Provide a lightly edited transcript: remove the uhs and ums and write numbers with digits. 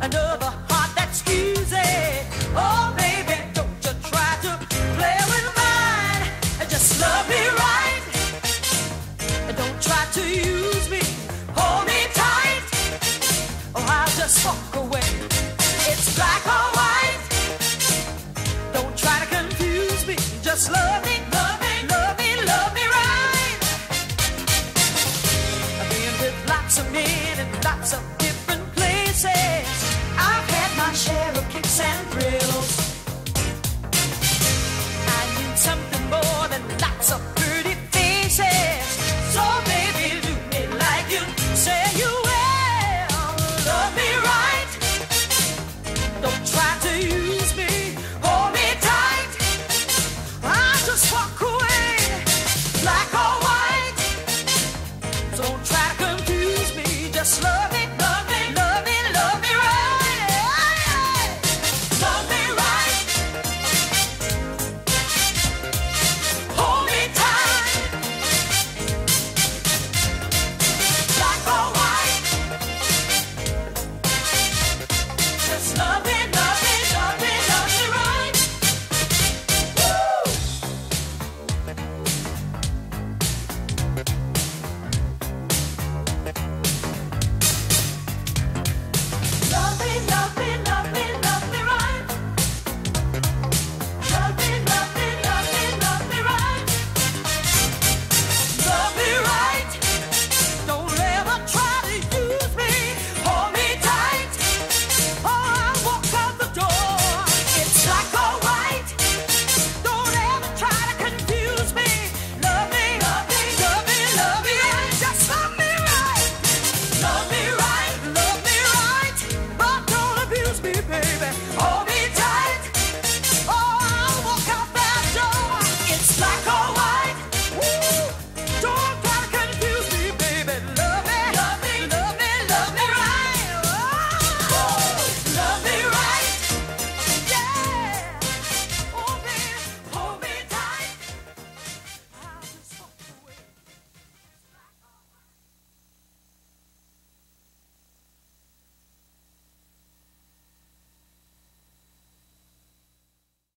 another heart that's easy. Oh, baby, don't you try to play with mine. Just love me right. Don't try to use me. Hold me tight, or I'll just walk away. It's black or white. Don't try to confuse me. Just love me.